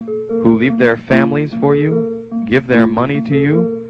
who leave their families for you, give their money to you,